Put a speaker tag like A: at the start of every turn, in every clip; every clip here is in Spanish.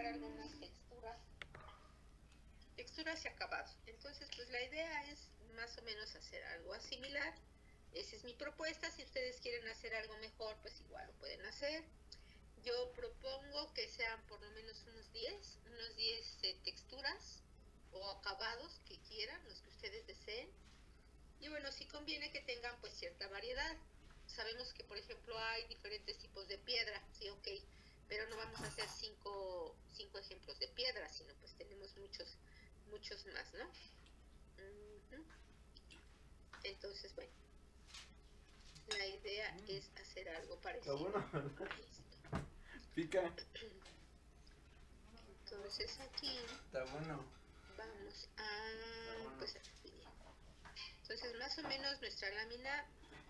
A: algunas texturas y acabados. Entonces, pues la idea es más o menos hacer algo similar. Esa es mi propuesta. Si ustedes quieren hacer algo mejor, pues igual lo pueden hacer. Yo propongo que sean por lo menos unos 10 texturas o acabados que quieran, los que ustedes deseen. Y bueno, sí conviene que tengan pues cierta variedad. Sabemos que, por ejemplo, hay diferentes tipos de piedra, sí, ok, pero no vamos a hacer cinco ejemplos de piedra, sino pues tenemos muchos más, ¿no? Entonces, bueno, la idea es hacer algo parecido a esto.
B: Pica.
A: Entonces aquí
B: está bueno.
A: Vamos a pues aquí. Entonces más o menos nuestra lámina,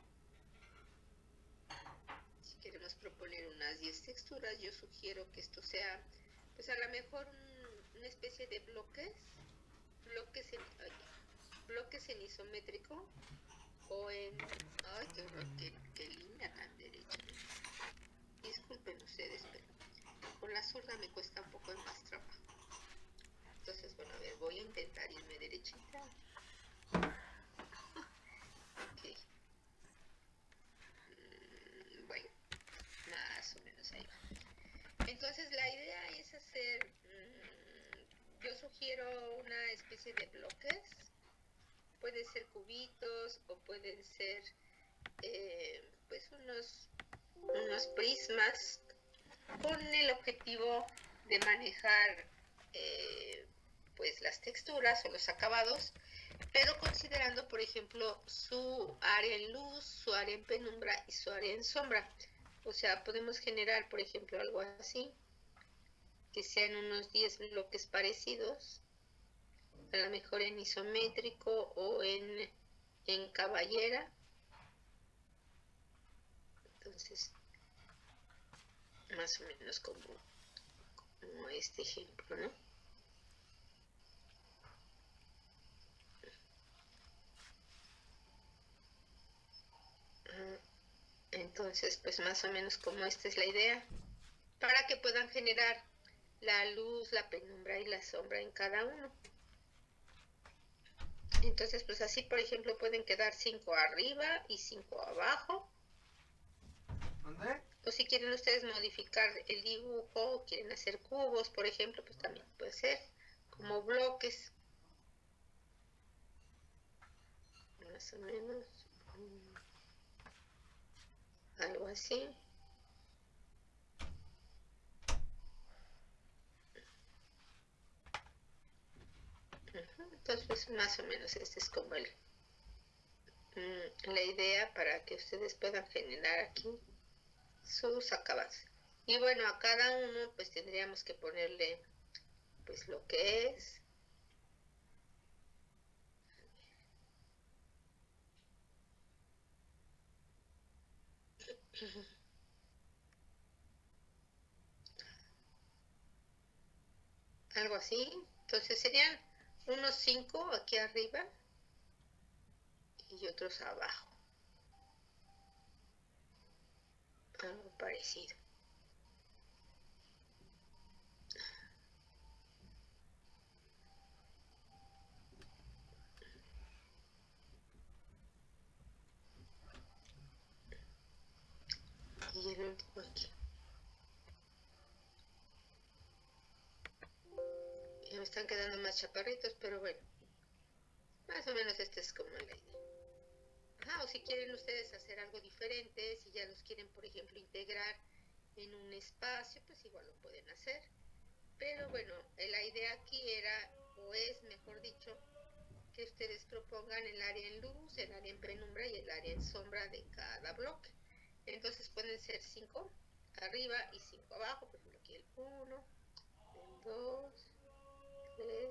A: si queremos proponer unas 10 texturas, yo sugiero que esto sea pues a lo mejor una especie de bloques en isométrico o en... Ay, qué horror, qué línea tan derecha. Disculpen ustedes, pero con la zurda me cuesta un poco más trabajo. Entonces, bueno, a ver, voy a intentar irme derechita. Ok. Bueno, más o menos ahí va. Entonces, la idea es hacer... yo sugiero una especie de bloques. Puede ser cubitos o pueden ser pues unos prismas con el objetivo de manejar pues las texturas o los acabados, pero considerando, por ejemplo, su área en luz, su área en penumbra y su área en sombra. O sea, podemos generar, por ejemplo, algo así, que sean unos 10 bloques parecidos, a lo mejor en isométrico o en caballera. Entonces, más o menos como este ejemplo, ¿no? Entonces, pues más o menos como esta es la idea, para que puedan generar la luz, la penumbra y la sombra en cada uno. Entonces, pues así, por ejemplo, pueden quedar 5 arriba y 5 abajo.
B: ¿Dónde?
A: O si quieren ustedes modificar el dibujo o quieren hacer cubos, por ejemplo, pues también puede ser como bloques. Más o menos. Algo así. Entonces, pues, más o menos este es como la idea para que ustedes puedan generar aquí sus acabados. Y bueno, a cada uno pues tendríamos que ponerle pues lo que es. Algo así. Entonces serían unos 5 aquí arriba y otros abajo. Algo parecido. Y el último aquí. Ya me están quedando más chaparritos, pero bueno. Más o menos esta es como la idea. O si quieren ustedes hacer algo diferente, si ya los quieren, por ejemplo, integrar en un espacio, pues igual lo pueden hacer. Pero bueno, la idea aquí era, o es mejor dicho, que ustedes propongan el área en luz, el área en penumbra y el área en sombra de cada bloque. Entonces pueden ser 5 arriba y 5 abajo, por ejemplo aquí el 1, el 2, 3,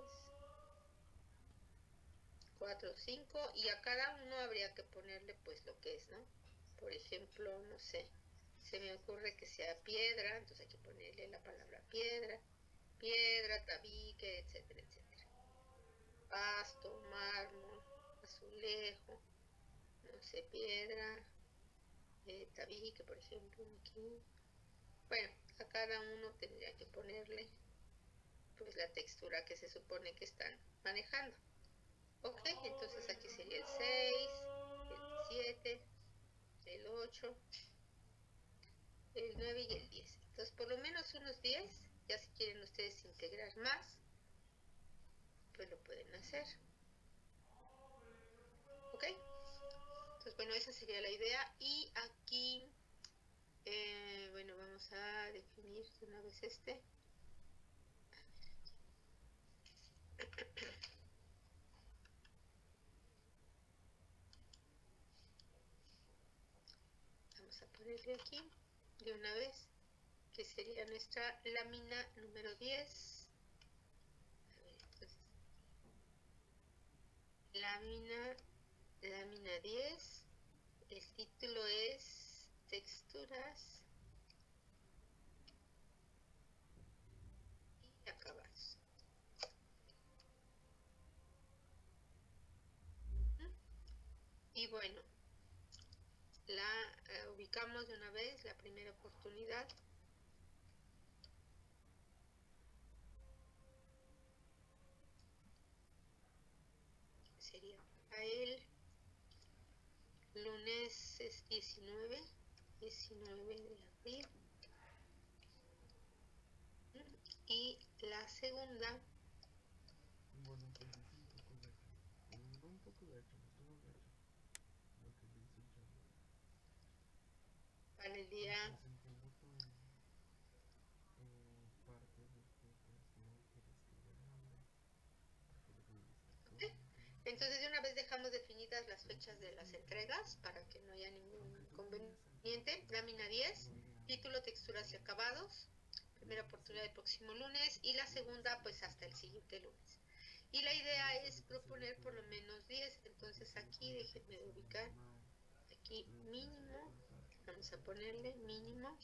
A: 4, 5, y a cada uno habría que ponerle pues lo que es, ¿no? Por ejemplo, no sé, se me ocurre que sea piedra, entonces hay que ponerle la palabra piedra, tabique, etcétera, etcétera. Pasto, mármol, azulejo, no sé, piedra, tabique, por ejemplo, aquí. Bueno, a cada uno tendría que ponerle pues la textura que se supone que están manejando. Ok, entonces aquí sería el 6, el 7, el 8, el 9 y el 10. Entonces por lo menos unos 10, ya si quieren ustedes integrar más, pues lo pueden hacer. Ok, entonces bueno, esa sería la idea. Y aquí, bueno, vamos a definir de una vez este. Vamos a ponerle aquí de una vez, que sería nuestra lámina número 10. A ver, entonces, lámina 10. El título es texturas y acabados. Y bueno, la ubicamos de una vez, la primera oportunidad. Sería para el lunes es 19 de abril. Y la segunda
C: Bueno, pues un poco gacho, estuvo gacho lo que le hizo John.
A: para el día.
C: Se entiende tu parte de que pues no quieres que haya hambre, porque le pediste
A: ¿Okay? Entonces de una vez dejamos definidas las fechas de las entregas para que no haya ningún inconveniente. Lámina 10, título, texturas y acabados. Primera oportunidad el próximo lunes y la segunda pues hasta el siguiente lunes. Y la idea es proponer por lo menos 10, entonces aquí déjenme ubicar, aquí mínimo, vamos a ponerle mínimo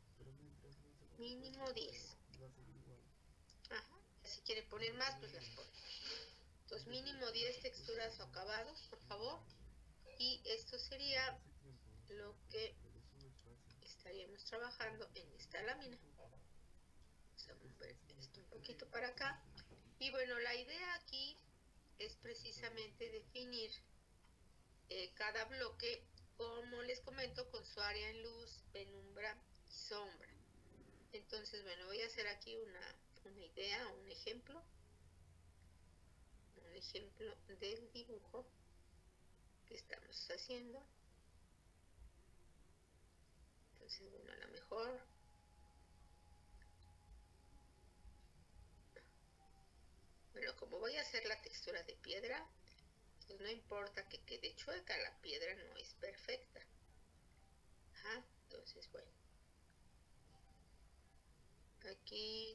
A: 10. Ajá, si quieren poner más pues las ponen. Entonces mínimo 10 texturas o acabados, por favor. Y esto sería lo que estaríamos trabajando en esta lámina. Vamos a mover esto un poquito para acá. Y bueno, la idea aquí es precisamente definir cada bloque, como les comento, con su área en luz, penumbra y sombra. Entonces, bueno, voy a hacer aquí una idea, un ejemplo del dibujo que estamos haciendo. Entonces, bueno, a lo mejor bueno, como voy a hacer la textura de piedra, pues no importa que quede chueca, la piedra no es perfecta. Ajá, entonces bueno, aquí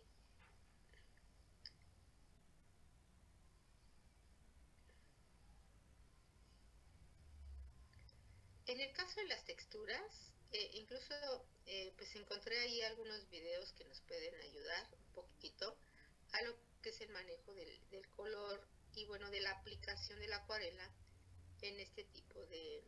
A: en el caso de las texturas, incluso pues encontré ahí algunos videos que nos pueden ayudar un poquito a lo que es el manejo del color y bueno, de la aplicación de la acuarela en este tipo de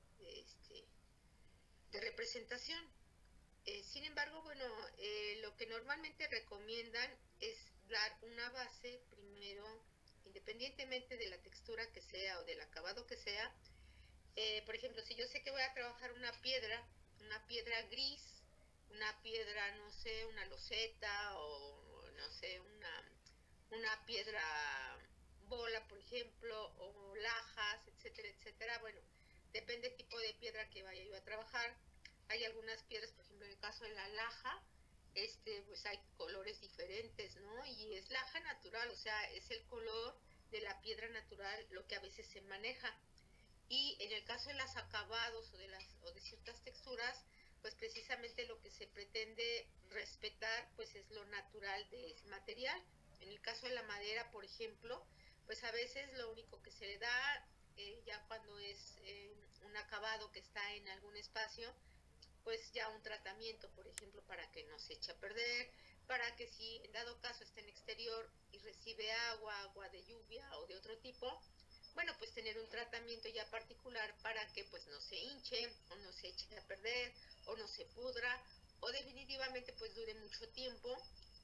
A: representación. Sin embargo, bueno, lo que normalmente recomiendan es dar una base primero, independientemente de la textura que sea o del acabado que sea. Por ejemplo, si yo sé que voy a trabajar una piedra gris, una piedra, no sé, una loseta o no sé, una piedra bola, por ejemplo, o lajas, etcétera, etcétera. Bueno, depende del tipo de piedra que vaya yo a trabajar. Hay algunas piedras, por ejemplo, en el caso de la laja, pues hay colores diferentes, ¿no? Y es laja natural, o sea, es el color de la piedra natural lo que a veces se maneja. Y en el caso de los acabados o de ciertas texturas, pues precisamente lo que se pretende respetar pues es lo natural de ese material. En el caso de la madera, por ejemplo, pues a veces lo único que se le da ya cuando es un acabado que está en algún espacio, pues ya un tratamiento, por ejemplo, para que no se eche a perder, para que si en dado caso está en exterior y recibe agua de lluvia o de otro tipo, bueno, pues tener un tratamiento ya particular para que pues no se hinche o no se eche a perder o no se pudra o definitivamente pues dure mucho tiempo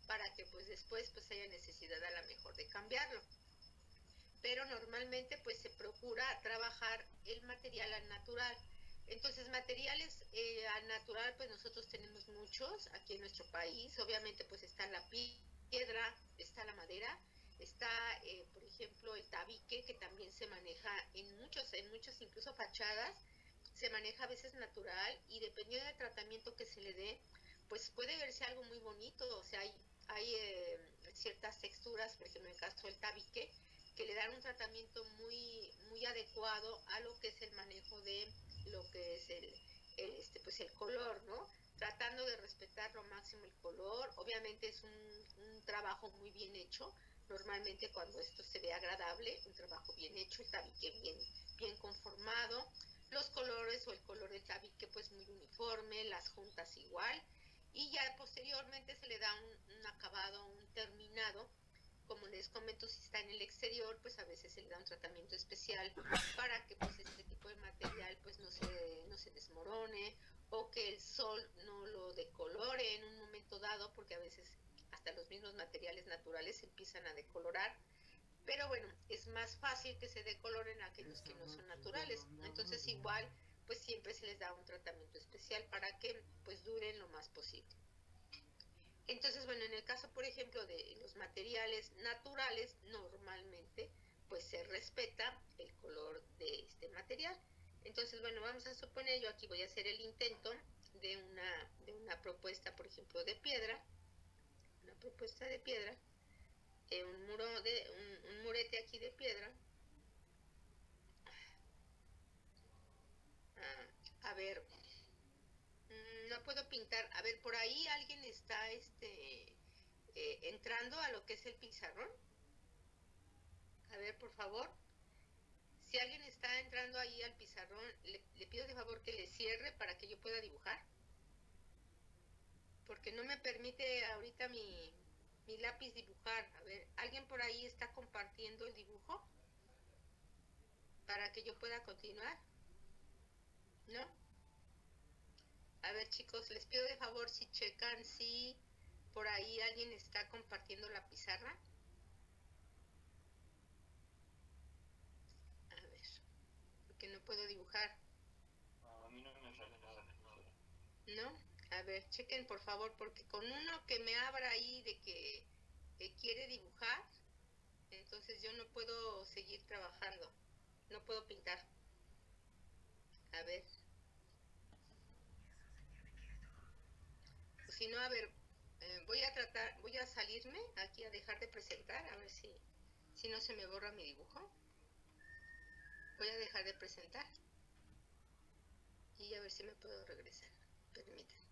A: para que pues después pues haya necesidad a lo mejor de cambiarlo. Pero normalmente pues se procura trabajar el material al natural. Entonces materiales al natural pues nosotros tenemos muchos aquí en nuestro país. Obviamente pues está la piedra, está la madera, está por ejemplo el tabique, que también se maneja en muchas incluso fachadas, se maneja a veces natural, y dependiendo del tratamiento que se le dé pues puede verse algo muy bonito. O sea, hay ciertas texturas, por ejemplo en el caso del tabique, que le dan un tratamiento muy adecuado a lo que es el manejo de lo que es pues el color, ¿no? Tratando de respetar lo máximo el color. Obviamente es un trabajo muy bien hecho. Normalmente cuando esto se ve agradable, un trabajo bien hecho, el tabique bien conformado, los colores o el color del tabique pues muy uniforme, las juntas igual, y ya posteriormente se le da un acabado, un terminado. Como les comento, si está en el exterior, pues a veces se le da un tratamiento especial para que pues este tipo de material pues no se desmorone, o que el sol no lo decolore en un momento dado, porque a veces hasta los mismos materiales naturales se empiezan a decolorar. Pero bueno, es más fácil que se decoloren aquellos que no son naturales. Entonces igual pues siempre se les da un tratamiento especial para que pues duren lo más posible. Entonces, bueno, en el caso, por ejemplo, de los materiales naturales, normalmente, pues se respeta el color de este material. Entonces, bueno, vamos a suponer, yo aquí voy a hacer el intento de una propuesta, por ejemplo, de piedra, una propuesta de piedra, un murete aquí de piedra. A ver, no puedo pintar. A ver, por ahí alguien está entrando a lo que es el pizarrón. A ver, por favor. Si alguien está entrando ahí al pizarrón, le pido de favor que le cierre para que yo pueda dibujar. Porque no me permite ahorita mi lápiz dibujar. A ver, ¿alguien por ahí está compartiendo el dibujo? Para que yo pueda continuar. ¿No? A ver, chicos, les pido de favor si checan si por ahí alguien está compartiendo la pizarra. A ver, porque no puedo dibujar.
D: A mí no me sale nada.
A: ¿No? A ver, chequen por favor, porque con uno que me abra ahí de que quiere dibujar, entonces yo no puedo seguir trabajando, no puedo pintar. A ver. Si no, a ver, voy a salirme aquí a dejar de presentar, a ver si no se me borra mi dibujo. Voy a dejar de presentar y a ver si me puedo regresar. Permítanme.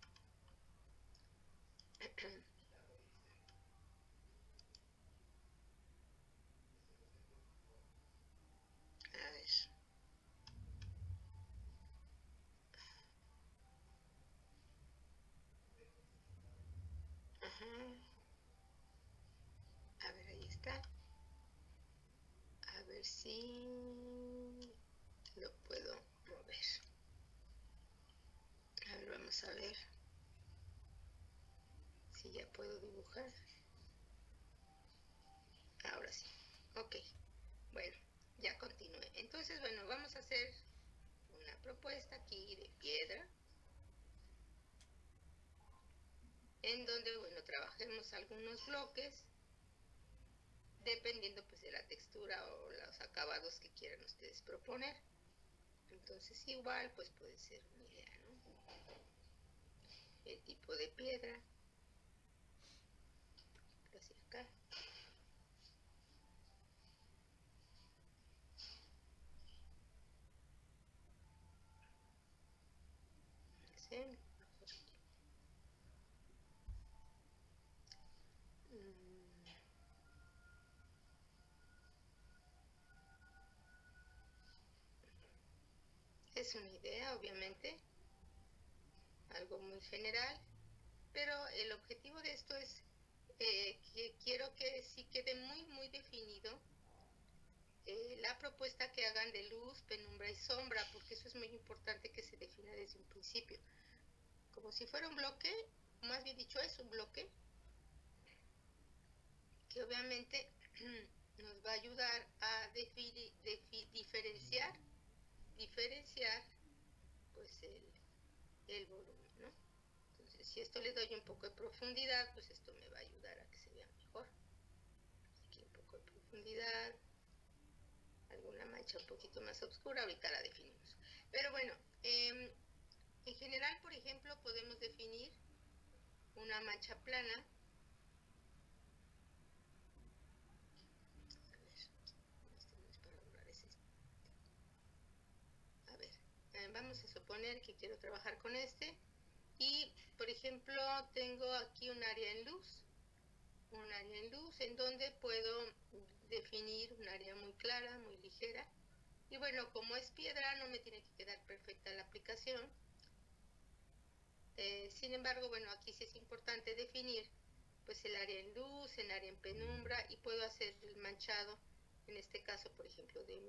A: A ver. Ajá. A ver, ahí está. A ver si lo puedo mover. A ver, vamos a ver si ya puedo dibujar. Ahora sí. Ok. Bueno, ya continué. Entonces, bueno, vamos a hacer una propuesta aquí de piedra, en donde, bueno, trabajemos algunos bloques, dependiendo pues de la textura o los acabados que quieran ustedes proponer. Entonces igual pues puede ser una idea, ¿no? El tipo de piedra, hacia acá. ¿Sí? Es una idea, obviamente, algo muy general, pero el objetivo de esto es que quiero que sí quede muy definido la propuesta que hagan de luz, penumbra y sombra, porque eso es muy importante que se defina desde un principio. Como si fuera un bloque, más bien dicho es un bloque, que obviamente nos va a ayudar a diferenciar pues el volumen, ¿no? Entonces, si esto le doy un poco de profundidad, pues esto me va a ayudar a que se vea mejor. Aquí un poco de profundidad, alguna mancha un poquito más oscura, ahorita la definimos. Pero bueno, en general, por ejemplo, podemos definir una mancha plana. Vamos a suponer que quiero trabajar con este y, por ejemplo, tengo aquí un área en luz en donde puedo definir un área muy clara, muy ligera. Y bueno, como es piedra, no me tiene que quedar perfecta la aplicación. Sin embargo, bueno, aquí sí es importante definir pues el área en luz, el área en penumbra, y puedo hacer el manchado, en este caso, por ejemplo, de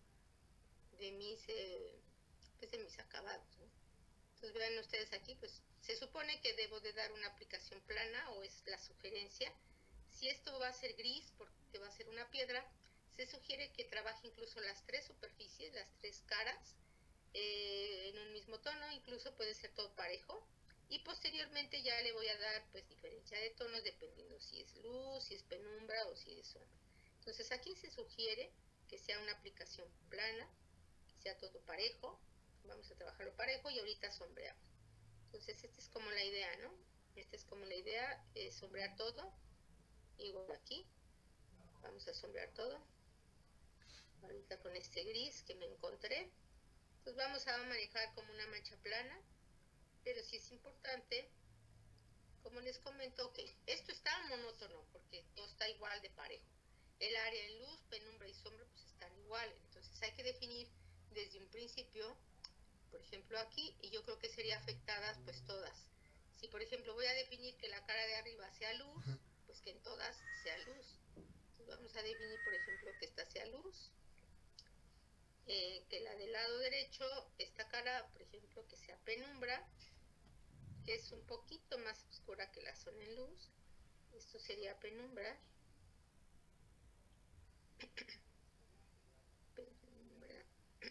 A: mis acabados, ¿no? Entonces vean ustedes aquí, pues se supone que debo de dar una aplicación plana, o es la sugerencia. Si esto va a ser gris, porque va a ser una piedra, se sugiere que trabaje incluso las tres superficies, las tres caras, en un mismo tono, incluso puede ser todo parejo. Y posteriormente ya le voy a dar pues diferencia de tonos dependiendo si es luz, si es penumbra o si es sombra. Entonces aquí se sugiere que sea una aplicación plana, que sea todo parejo. Vamos a trabajarlo parejo y ahorita sombreamos. Entonces esta es como la idea, ¿no? Esta es como la idea, sombrear todo. Igual aquí, vamos a sombrear todo. Ahorita con este gris que me encontré. Entonces vamos a manejar como una mancha plana, pero sí es importante, como les comento, que esto está monótono porque todo está igual de parejo. El área en luz, penumbra y sombra pues están iguales. Entonces hay que definir desde un principio, por ejemplo aquí, y yo creo que sería afectadas pues todas. Si por ejemplo voy a definir que la cara de arriba sea luz, pues que en todas sea luz. Entonces vamos a definir por ejemplo que esta sea luz. Que la del lado derecho, esta cara, por ejemplo, que sea penumbra, que es un poquito más oscura que la zona en luz. Esto sería penumbra. Penumbra.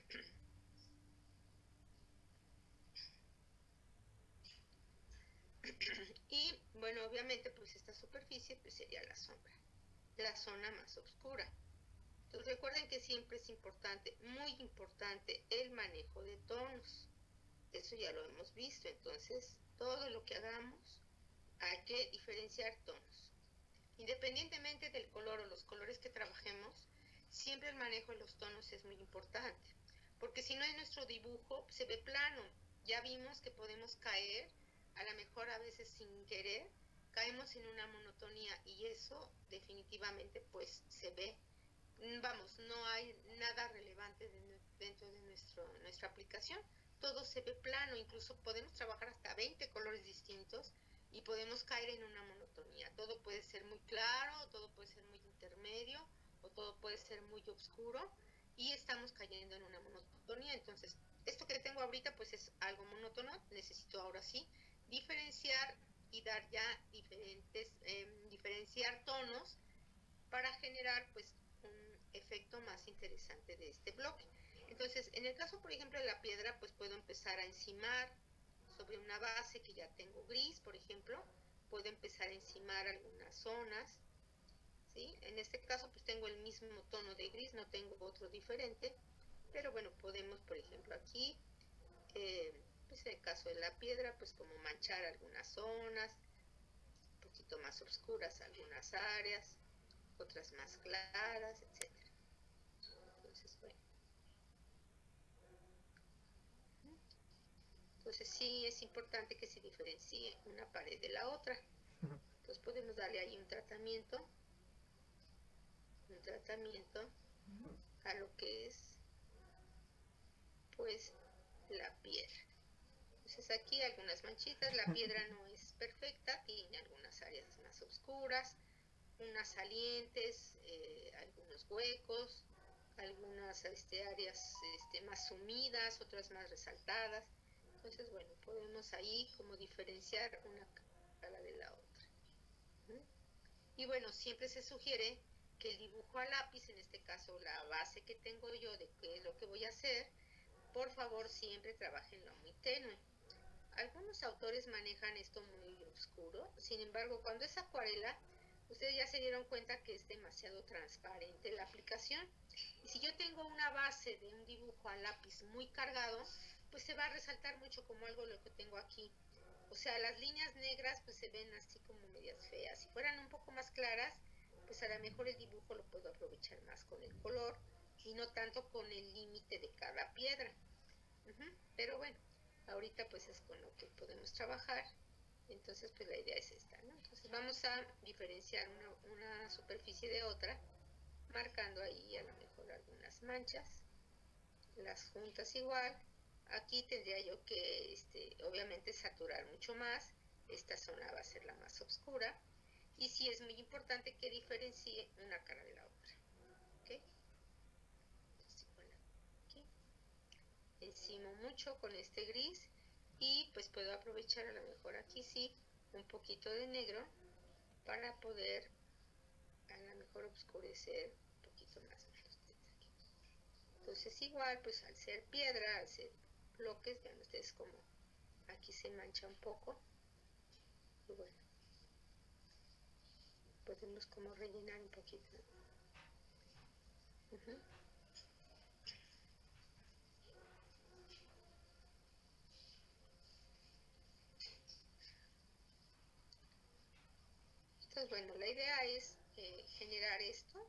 A: Y bueno, obviamente pues esta superficie pues sería la sombra, la zona más oscura. Entonces recuerden que siempre es importante, muy importante, el manejo de tonos. Eso ya lo hemos visto. Entonces todo lo que hagamos hay que diferenciar tonos. Independientemente del color o los colores que trabajemos, siempre el manejo de los tonos es muy importante, porque si no en nuestro dibujo se ve plano. Ya vimos que podemos caer, a lo mejor a veces sin querer, caemos en una monotonía y eso definitivamente pues se ve. Vamos, no hay nada relevante dentro de nuestra aplicación. Todo se ve plano, incluso podemos trabajar hasta 20 colores distintos y podemos caer en una monotonía. Todo puede ser muy claro, todo puede ser muy intermedio, o todo puede ser muy oscuro y estamos cayendo en una monotonía. Entonces, esto que tengo ahorita pues es algo monótono. Necesito ahora sí diferenciar y dar ya diferenciar tonos para generar pues un efecto más interesante de este bloque. Entonces, en el caso, por ejemplo, de la piedra, pues puedo empezar a encimar sobre una base que ya tengo gris, por ejemplo. Puedo empezar a encimar algunas zonas, ¿sí? En este caso, pues tengo el mismo tono de gris, no tengo otro diferente. Pero bueno, podemos, por ejemplo, aquí, pues en el caso de la piedra, pues como manchar algunas zonas, un poquito más oscuras algunas áreas, otras más claras, etc. Entonces, bueno. Entonces sí es importante que se diferencie una pared de la otra. Entonces podemos darle ahí un tratamiento a lo que es pues la piedra. Entonces aquí algunas manchitas, la piedra no es perfecta, tiene algunas áreas más oscuras, unas salientes, algunos huecos, algunas áreas más sumidas, otras más resaltadas. Entonces, bueno, podemos ahí como diferenciar una cara de la otra. Y bueno, siempre se sugiere que el dibujo a lápiz, en este caso la base que tengo yo de qué es lo que voy a hacer, por favor siempre trabajenlo muy tenue. Algunos autores manejan esto muy oscuro, sin embargo, cuando es acuarela, ustedes ya se dieron cuenta que es demasiado transparente la aplicación. Y si yo tengo una base de un dibujo a lápiz muy cargado, pues se va a resaltar mucho como algo lo que tengo aquí. O sea, las líneas negras pues se ven así como medias feas. Si fueran un poco más claras, pues a lo mejor el dibujo lo puedo aprovechar más con el color y no tanto con el límite de cada piedra. Pero bueno, ahorita pues es con lo que podemos trabajar. Entonces pues la idea es esta, ¿no? Entonces vamos a diferenciar una superficie de otra, marcando ahí a lo mejor algunas manchas, las juntas igual. Aquí tendría yo que obviamente saturar mucho más. Esta zona va a ser la más oscura. Y sí es muy importante que diferencie una cara de la otra. ¿Ok? Aquí. Encimo mucho con este gris. Y pues puedo aprovechar a lo mejor aquí sí un poquito de negro para poder a lo mejor oscurecer un poquito más los detalles. Entonces igual pues al ser piedra, al ser bloques, vean ustedes como aquí se mancha un poco. Y bueno, podemos como rellenar un poquito. Entonces bueno, la idea es generar esto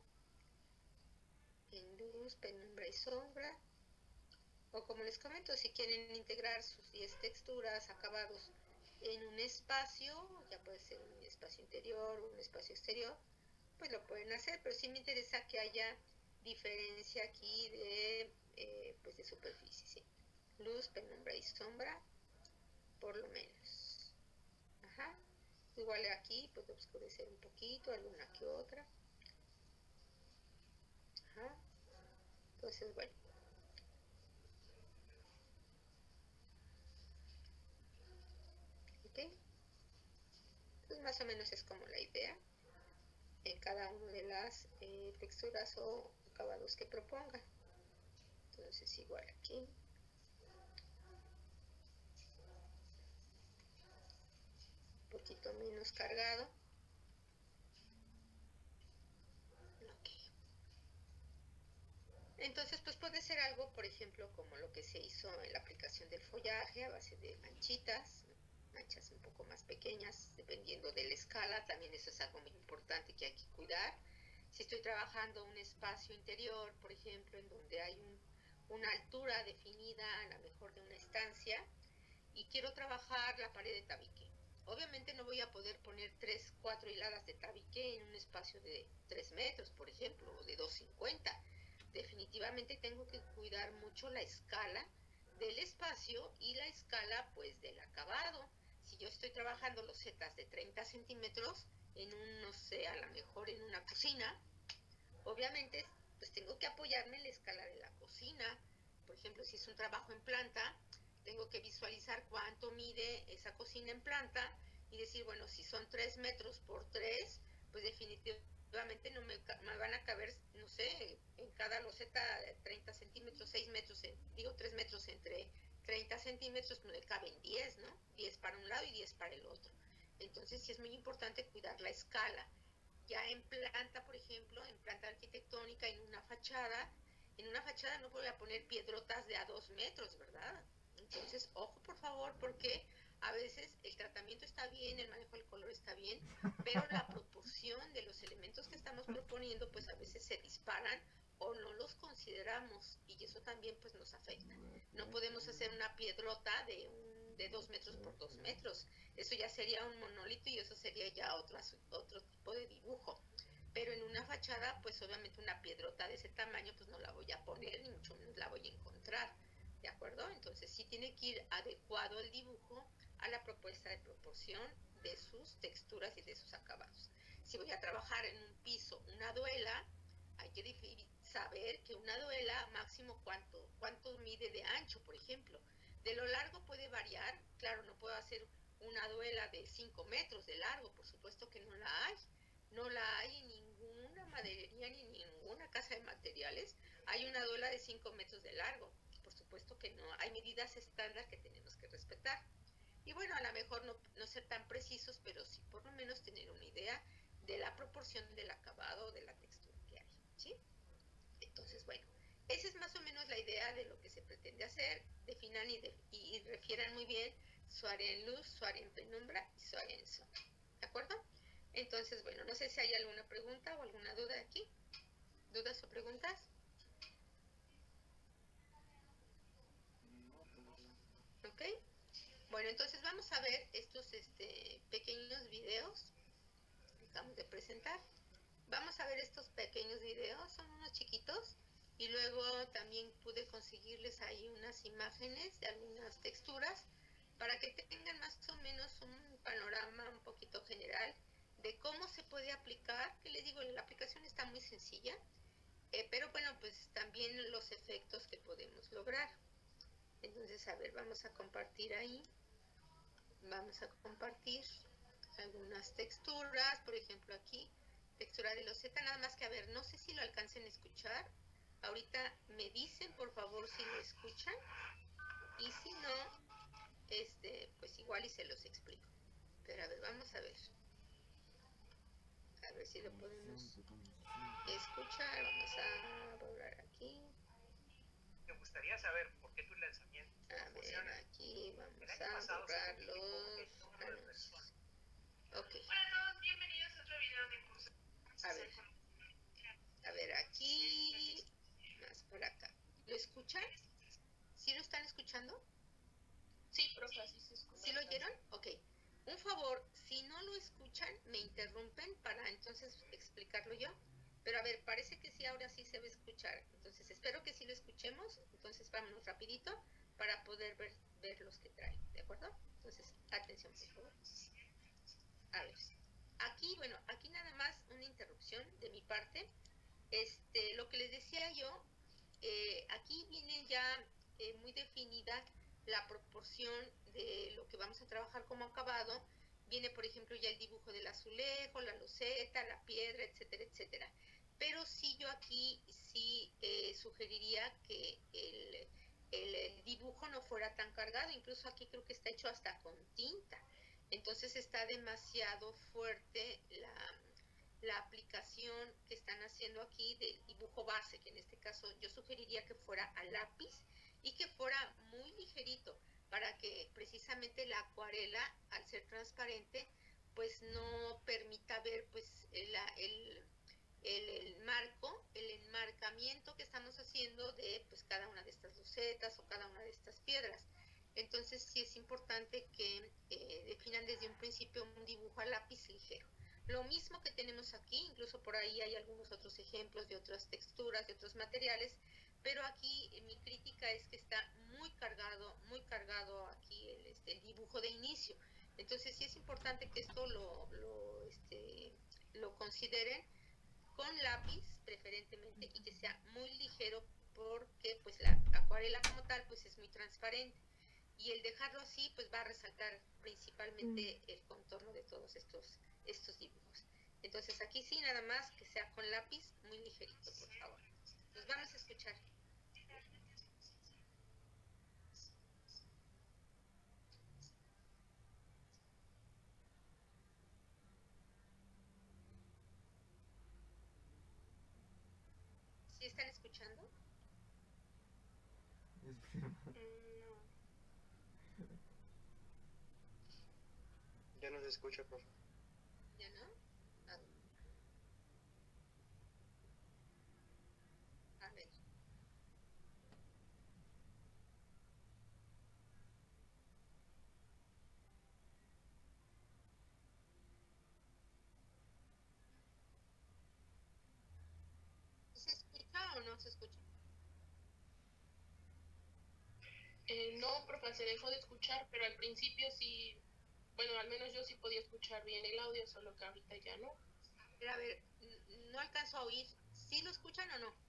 A: en luz, penumbra y sombra. O como les comento, si quieren integrar sus 10 texturas, acabados en un espacio, ya puede ser un espacio interior o un espacio exterior, pues lo pueden hacer, pero sí me interesa que haya diferencia aquí pues de superficie, ¿sí? Luz, penumbra y sombra, por lo menos. Ajá. Igual aquí puedo oscurecer un poquito, alguna que otra. Ajá. Entonces, bueno. ¿Ok? Pues más o menos es como la idea en cada una de las texturas o acabados que propongan. Entonces igual aquí. Un poquito menos cargado. Okay. Entonces pues puede ser algo, por ejemplo, como lo que se hizo en la aplicación del follaje a base de manchitas, manchas un poco más pequeñas, dependiendo de la escala. También eso es algo muy importante que hay que cuidar. Si estoy trabajando un espacio interior, por ejemplo, en donde hay una altura definida, a lo mejor de una estancia, y quiero trabajar la pared de tabique. Obviamente no voy a poder poner 3, 4 hiladas de tabique en un espacio de 3 metros, por ejemplo, o de 2,50. Definitivamente tengo que cuidar mucho la escala del espacio y la escala pues del acabado. Si yo estoy trabajando losetas de 30 centímetros en un, no sé, a lo mejor en una cocina, obviamente pues tengo que apoyarme en la escala de la cocina. Por ejemplo, si es un trabajo en planta, tengo que visualizar cuánto mide esa cocina en planta y decir, bueno, si son 3 metros por 3, pues definitivamente no me van a caber, no sé, en cada loseta 30 centímetros, 6 metros, digo 3 metros entre 30 centímetros, pues me caben 10, ¿no? 10 para un lado y 10 para el otro. Entonces sí es muy importante cuidar la escala. Ya en planta, por ejemplo, en planta arquitectónica, en una fachada no voy a poner piedrotas de a 2 metros, ¿verdad? Entonces, ojo por favor, porque a veces el tratamiento está bien, el manejo del color está bien, pero la proporción de los elementos que estamos proponiendo, pues a veces se disparan o no los consideramos y eso también pues nos afecta. No podemos hacer una piedrota de 2 metros por 2 metros. Eso ya sería un monolito y eso sería ya otro tipo de dibujo. Pero en una fachada, pues obviamente una piedrota de ese tamaño, pues no la voy a poner, ni mucho menos la voy a encontrar. ¿De acuerdo? Entonces sí tiene que ir adecuado el dibujo a la propuesta de proporción de sus texturas y de sus acabados. Si voy a trabajar en un piso, una duela, hay que saber que una duela máximo cuánto mide de ancho, por ejemplo. De lo largo puede variar, claro, no puedo hacer una duela de 5 metros de largo, por supuesto que no la hay, no la hay en ninguna maderería ni en ninguna casa de materiales. Hay una duela de 5 metros de largo. Por supuesto que no, hay medidas estándar que tenemos que respetar. Y bueno, a lo mejor no ser tan precisos, pero sí por lo menos tener una idea de la proporción del acabado, de la textura que hay, ¿sí? Entonces, bueno, esa es más o menos la idea de lo que se pretende hacer. Definan y refieran muy bien su área en luz, su área en penumbra y su área en sombra. ¿De acuerdo? Entonces, bueno, no sé si hay alguna pregunta o alguna duda aquí. ¿Dudas o preguntas? ¿Ok? Bueno, entonces vamos a ver estos pequeños videos que acabamos de presentar. Vamos a ver estos pequeños videos, son unos chiquitos. Y luego también pude conseguirles ahí unas imágenes de algunas texturas para que tengan más o menos un panorama un poquito general de cómo se puede aplicar, que les digo, la aplicación está muy sencilla, pero bueno, pues también los efectos que podemos lograr. Entonces, a ver, vamos a compartir ahí, vamos a compartir algunas texturas, por ejemplo aquí, textura de loseta, nada más que a ver, no sé si lo alcancen a escuchar, ahorita me dicen por favor si lo escuchan, y si no, pues igual y se los explico. Pero a ver, vamos a ver si lo podemos escuchar. Vamos a borrar aquí.
E: Me gustaría saber por qué tu lanzamiento
A: A ver,
E: funciona.
A: aquí vamos
E: El año
A: a
E: pasado
A: borrar
E: se multiplicó
A: los
E: el número de
A: anuncios.
E: personas.
A: Ok,
E: Hola a todos, bienvenidos a otro video de curso.
A: a ver, aquí, más por acá. ¿Lo escuchan? ¿Sí lo están escuchando?
F: Sí, profe, así se escucha.
A: ¿Sí lo oyeron? Ok. Un favor, si no lo escuchan, me interrumpen para entonces explicarlo yo. Pero a ver, parece que sí, ahora sí se va a escuchar. Entonces, espero que sí lo escuchemos. Entonces, vámonos rapidito para poder ver los que traen. ¿De acuerdo? Entonces, atención, por favor. A ver. Aquí, bueno, aquí nada más una interrupción de mi parte. Lo que les decía yo, aquí viene ya muy definida la proporción de lo que vamos a trabajar como acabado. Viene, por ejemplo, ya el dibujo del azulejo, la loseta, la piedra, etcétera, etcétera. Pero sí, yo aquí sí sugeriría que el dibujo no fuera tan cargado. Incluso aquí creo que está hecho hasta con tinta. Entonces está demasiado fuerte la aplicación que están haciendo aquí del dibujo base, que en este caso yo sugeriría que fuera a lápiz y que fuera muy ligerito para que precisamente la acuarela, al ser transparente, pues no permita ver pues el marco, el enmarcamiento que estamos haciendo de pues cada una de estas losetas o cada una de estas piedras. Entonces sí es importante que definan desde un principio un dibujo a lápiz ligero. Lo mismo que tenemos aquí, incluso por ahí hay algunos otros ejemplos de otras texturas, de otros materiales, pero aquí mi crítica es que está muy cargado aquí el dibujo de inicio. Entonces sí es importante que esto lo consideren con lápiz preferentemente y que sea muy ligero porque pues la acuarela como tal pues es muy transparente y el dejarlo así pues va a resaltar principalmente el contorno de todos estos dibujos. Entonces aquí sí nada más que sea con lápiz muy ligerito, por favor. Nos vamos a escuchar. ¿Sí están escuchando?
E: Ya no se escucha, profe.
A: ¿Ya no? A ver. ¿Se escucha o no se escucha?
F: No, profe, se dejó de escuchar, pero al principio sí, bueno, al menos yo sí podía escuchar bien el audio, solo que ahorita ya no.
A: Pero a ver, no alcanzo a oír. ¿Sí lo escuchan o no?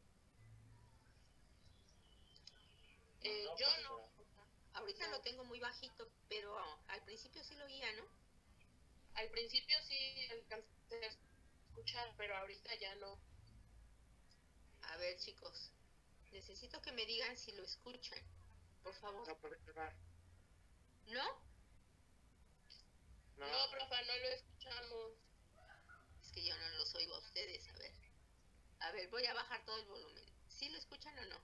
F: Yo no.
A: Ahorita lo tengo muy bajito, pero al principio sí lo oía, ¿no?
F: Al principio sí alcancé a escuchar, pero ahorita ya no.
A: A ver, chicos, necesito que me digan si lo escuchan, por favor.
E: No puedo grabar.
A: ¿No?
F: No, profa, no lo escuchamos.
A: Es que yo no los oigo a ustedes, a ver. A ver, voy a bajar todo el volumen. ¿Sí lo escuchan o no?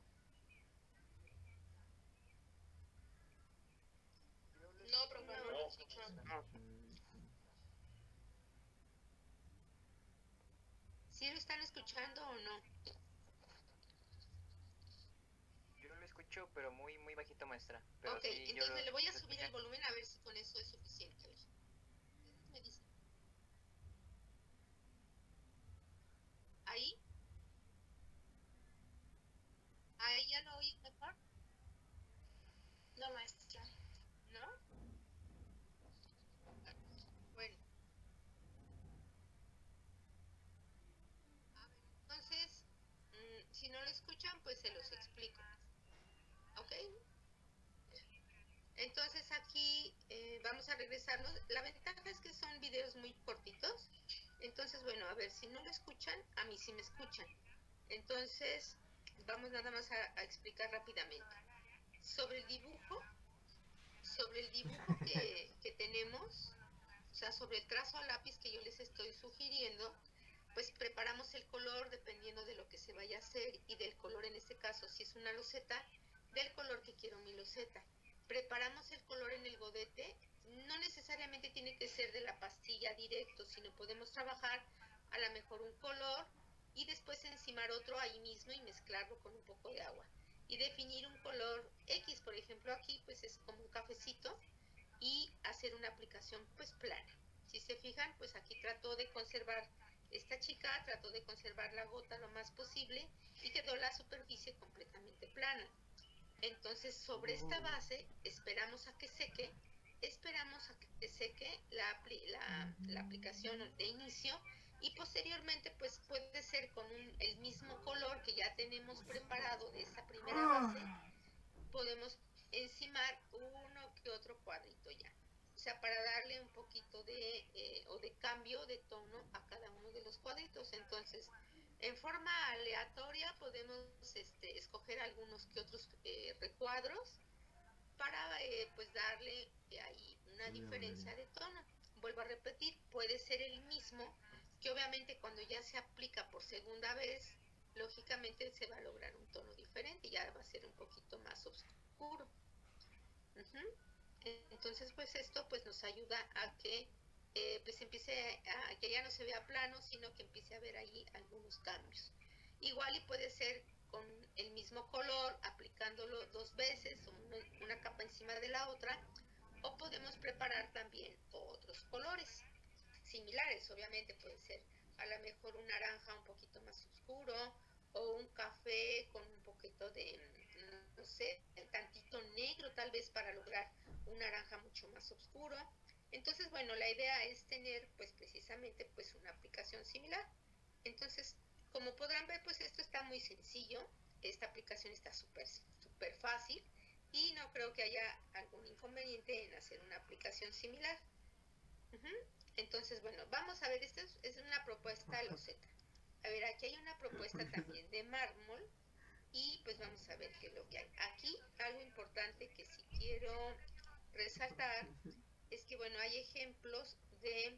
F: No, profa, no lo escuchamos.
E: No.
A: ¿Sí lo están escuchando o no?
G: Yo no lo escucho, pero muy, muy bajito, maestra. Pero
A: Ok,
G: sí, yo
A: entonces le voy a
G: lo
A: subir
G: escucho.
A: el volumen a ver si con eso es suficiente. Me dicen. ¿Ahí? ¿Ahí ya lo oí mejor?
F: No, maestra.
A: ¿No? Bueno. A ver, entonces, si no lo escuchan, pues se los explico. ¿Ok? Entonces aquí vamos a regresarnos. La ventaja es que son videos muy cortitos. Entonces, bueno, a ver, si no lo escuchan, a mí sí me escuchan. Entonces, vamos nada más a explicar rápidamente. Sobre el dibujo que tenemos, o sea, sobre el trazo a lápiz que yo les estoy sugiriendo, pues preparamos el color dependiendo de lo que se vaya a hacer y del color, en este caso, si es una loseta, del color que quiero mi loseta. Preparamos el color en el godete, no necesariamente tiene que ser de la pastilla directo, sino podemos trabajar a lo mejor un color y después encimar otro ahí mismo y mezclarlo con un poco de agua. Y definir un color X, por ejemplo, aquí pues es como un cafecito, y hacer una aplicación pues plana. Si se fijan, pues aquí trato de conservar esta chica, trato de conservar la gota lo más posible y quedó la superficie completamente plana. Entonces, sobre esta base, esperamos a que seque la aplicación de inicio y posteriormente, pues puede ser con el mismo color que ya tenemos preparado de esa primera base, podemos encimar uno que otro cuadrito ya. O sea, para darle un poquito de cambio de tono a cada uno de los cuadritos. Entonces, en forma aleatoria podemos escoger algunos que otros recuadros para pues darle ahí una diferencia de tono. Vuelvo a repetir, puede ser el mismo, que obviamente cuando ya se aplica por segunda vez, lógicamente se va a lograr un tono diferente, ya va a ser un poquito más oscuro. Entonces, pues esto pues nos ayuda a que pues empiece a que ya no se vea plano, sino que empiece a haber ahí algunos cambios. Igual y puede ser con el mismo color, aplicándolo dos veces, una capa encima de la otra, o podemos preparar también otros colores similares, obviamente puede ser a lo mejor un naranja un poquito más oscuro, o un café con un poquito de, no sé, tantito negro tal vez para lograr un naranja mucho más oscuro. Entonces, bueno, la idea es tener pues precisamente pues una aplicación similar. Entonces, como podrán ver, pues esto está muy sencillo, esta aplicación está súper fácil y no creo que haya algún inconveniente en hacer una aplicación similar. Entonces, bueno, vamos a ver, esta es una propuesta loseta. A ver, aquí hay una propuesta también de mármol y pues vamos a ver qué es lo que hay. Aquí algo importante que sí quiero resaltar es que, bueno, hay ejemplos de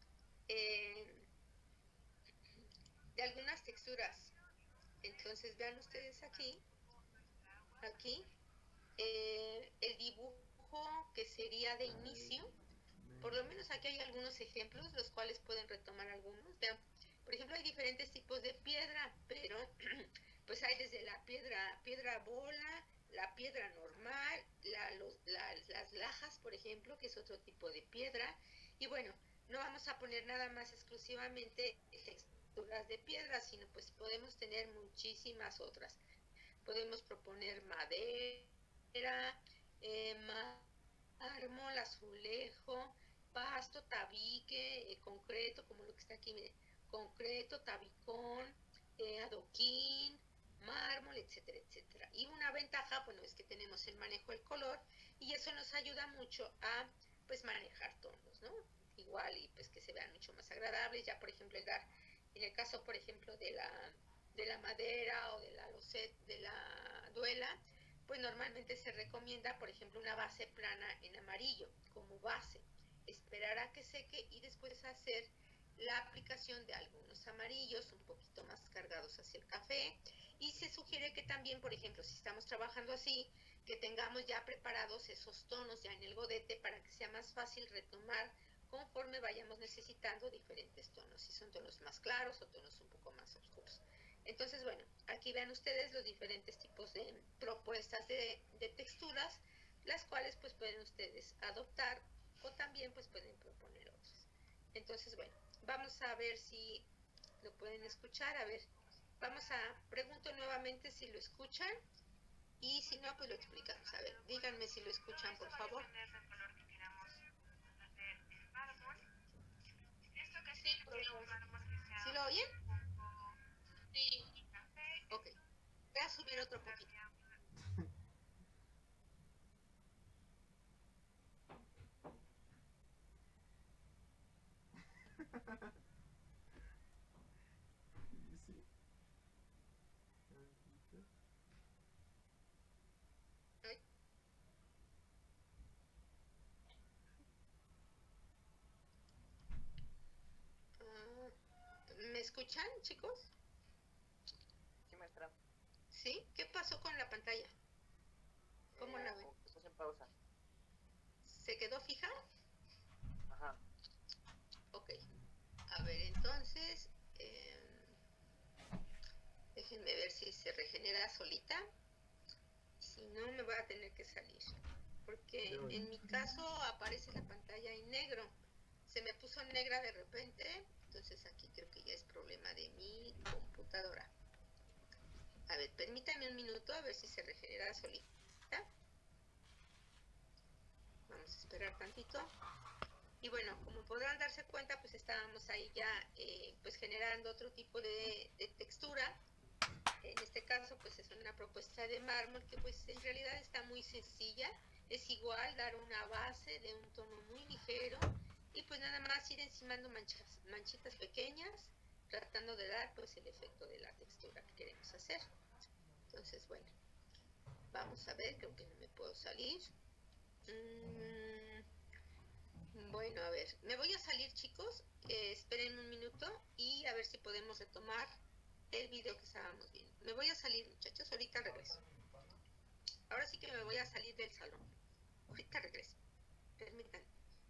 A: algunas texturas. Entonces, vean ustedes aquí, el dibujo que sería de inicio. Por lo menos aquí hay algunos ejemplos, los cuales pueden retomar algunos. Vean, por ejemplo, hay diferentes tipos de piedra, pero pues hay desde la piedra bola, la piedra normal, las lajas, por ejemplo, que es otro tipo de piedra. Y bueno, no vamos a poner nada más exclusivamente texturas de piedra, sino pues podemos tener muchísimas otras. Podemos proponer madera, mármol, azulejo, pasto, tabique, concreto, como lo que está aquí, mire, concreto, tabicón, adoquín, mármol, etcétera, etcétera. Y una ventaja, bueno, es que tenemos el manejo del color y eso nos ayuda mucho a, pues, manejar tonos, ¿no? Igual y pues que se vean mucho más agradables. Ya, por ejemplo, el dar En el caso, por ejemplo, de la madera o de la de la duela, pues normalmente se recomienda, por ejemplo, una base plana en amarillo como base. Esperar a que seque y después hacer la aplicación de algunos amarillos un poquito más cargados hacia el café. Y se sugiere que también, por ejemplo, si estamos trabajando así, que tengamos ya preparados esos tonos ya en el godete para que sea más fácil retomar conforme vayamos necesitando diferentes tonos, si son tonos más claros o tonos un poco más oscuros. Entonces, bueno, aquí vean ustedes los diferentes tipos de propuestas de texturas, las cuales pues pueden ustedes adoptar o también pues pueden proponer otras. Entonces, bueno, vamos a ver si lo pueden escuchar. A ver, pregunto nuevamente si lo escuchan y si no, pues lo explicamos. A ver, díganme si lo escuchan, por favor. ¿Sí lo oyen?
F: Sí.
A: Ok. Voy a subir otro poquito.
C: Sí.
A: ¿Me escuchan, chicos?
G: Sí, maestra.
A: ¿Sí? ¿Qué pasó con la pantalla? ¿Cómo la ven?
G: Estás en pausa.
A: ¿Se quedó fija?
G: Ajá.
A: Ok. A ver, entonces, déjenme ver si se regenera solita. Si no, me voy a tener que salir. Porque en mi caso aparece la pantalla en negro. Se me puso negra de repente. Entonces aquí creo que ya es problema de mi computadora. A ver, permítanme un minuto a ver si se regenera solita. Vamos a esperar tantito. Y bueno, como podrán darse cuenta, pues estábamos ahí ya pues generando otro tipo de textura. En este caso, pues es una propuesta de mármol que pues en realidad está muy sencilla. Es igual dar una base de un tono muy ligero y pues nada más ir encimando manchitas pequeñas, tratando de dar pues el efecto de la textura que queremos hacer. Entonces, bueno, vamos a ver, creo que no me puedo salir. Bueno, a ver, me voy a salir, chicos. Esperen un minuto y a ver si podemos retomar el video que estábamos viendo. Me voy a salir, muchachos, ahorita regreso. Ahora sí que me voy a salir del salón. Ahorita regreso. Permítanme.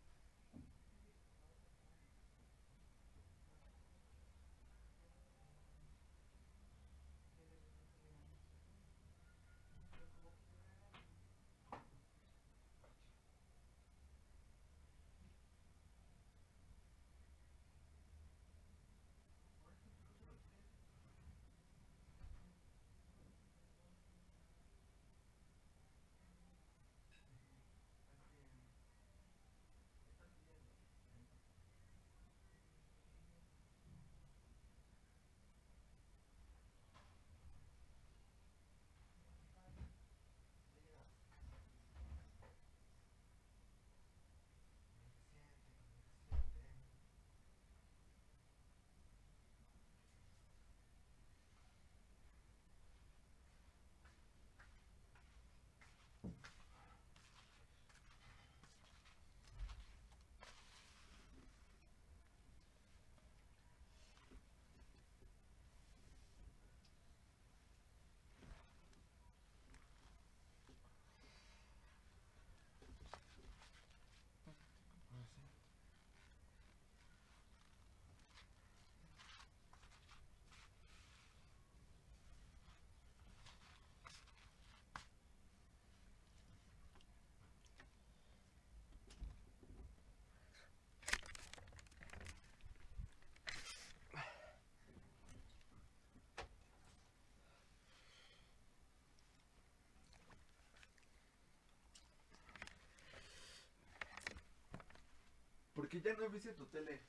B: ¿Por qué ya no viste tu tele?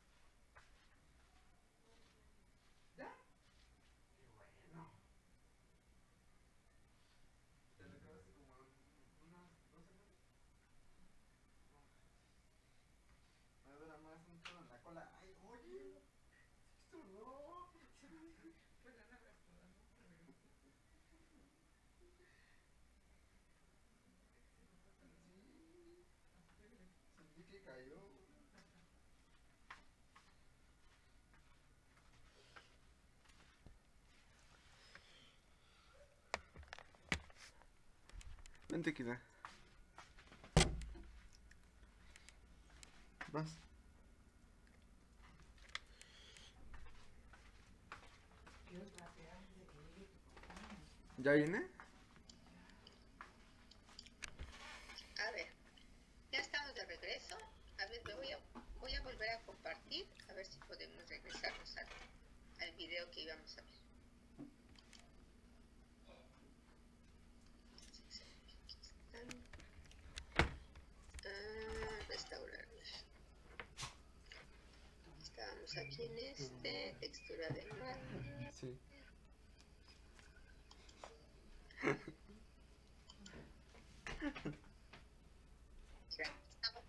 B: ¿Ya? Qué bueno. ¿Te lo acabaste como unas 2 semanas? No. Me dura más un tono en la cola. ¡Ay, oye! ¿Sí, no?
C: Vente, Kida. Vas. ¿Ya viene?
A: A ver, ya estamos de regreso. A ver, voy a volver a compartir, a ver si podemos regresarnos al video que íbamos a ver. Restaurar. Estábamos aquí en textura de mármol.
C: Sí.
A: Ya, estamos.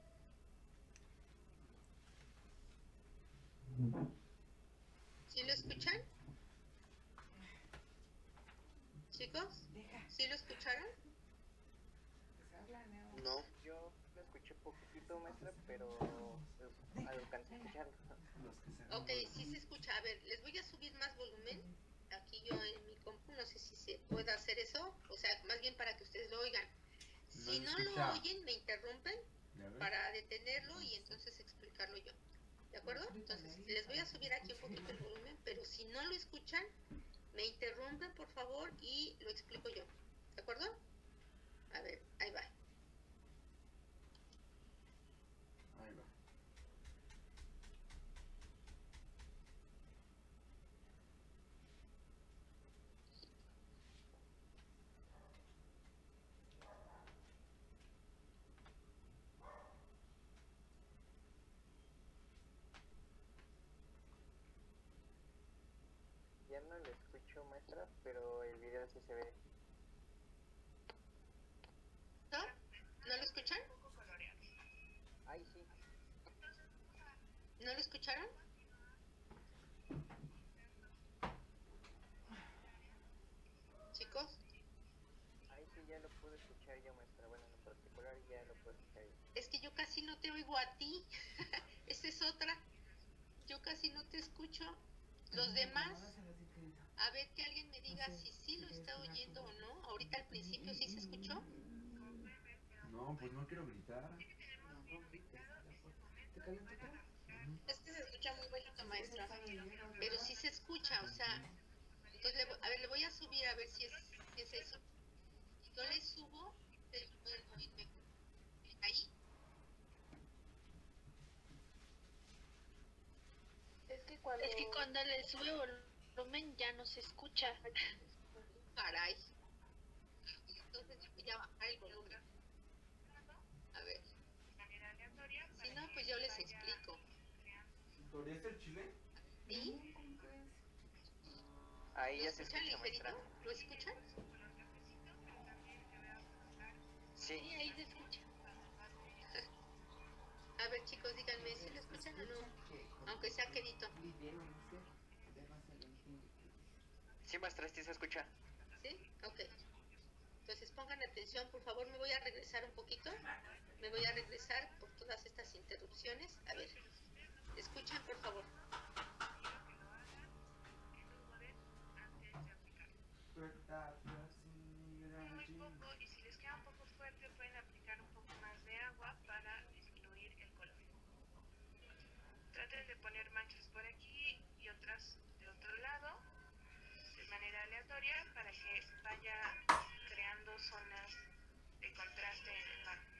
A: ¿Sí lo escuchan? Chicos, ¿sí lo escucharon?
G: No. Yo lo escuché poquito, maestra, pero alcancé a escucharlo.
A: Ok, sí se escucha. A ver, les voy a subir más volumen. Aquí yo en mi compu, no sé si se puede hacer eso. O sea, más bien para que ustedes lo oigan. Si no lo oyen, me interrumpen para detenerlo y entonces explicarlo yo. ¿De acuerdo? Entonces, les voy a subir aquí un poquito el volumen, pero si no lo escuchan, me interrumpen, por favor, y lo explico yo. ¿De acuerdo? A ver, ahí va.
C: Ahí va.
G: Ya no lo escucho, maestra, pero el video sí se ve.
A: ¿No? ¿No lo escuchan?
G: Ay, sí.
A: ¿No lo escucharon? Chicos,
G: Ay, sí, ya lo puedo escuchar yo, maestra. Bueno, en lo particular ya lo puedo escuchar yo.
A: es que yo casi no te oigo a ti. Esa es otra. Yo casi no te escucho. Los demás, a ver que alguien me diga si sí lo está oyendo o no. Ahorita al principio sí se escuchó.
C: No, pues no quiero gritar.
F: Es que se escucha muy bajito, maestra.
A: Pero sí se escucha, o sea. Entonces, a ver, le voy a subir a ver si es eso. Si yo le subo, ustedes pueden oírme. Ahí.
F: Es que cuando le sube volumen ya no se escucha.
A: Caray. Entonces voy a bajar el volumen. A ver. Si no, pues yo les explico.
C: ¿Victoria el chile?
A: ¿Sí?
G: Ahí
A: ¿Lo
G: ya se
A: escuchan
G: escucha,
A: ligerito?
G: maestra.
A: ¿Lo escuchan?
G: Sí.
F: Sí, ahí se escucha.
A: A ver, chicos, díganme si lo escuchan o no. Aunque sea quedito.
G: Sí, maestra, sí se escucha.
A: ¿Sí? Ok. Entonces pongan atención, por favor, me voy a regresar un poquito. Me voy a regresar por todas estas interrupciones. A ver, escuchen, por favor.
E: Muy poco, y si les queda un poco fuerte, pueden aplicar un poco más de agua para disminuir el color. Traten de poner manchas por aquí y otras de otro lado, de manera aleatoria, para que vaya creando zonas de contraste en el mármol.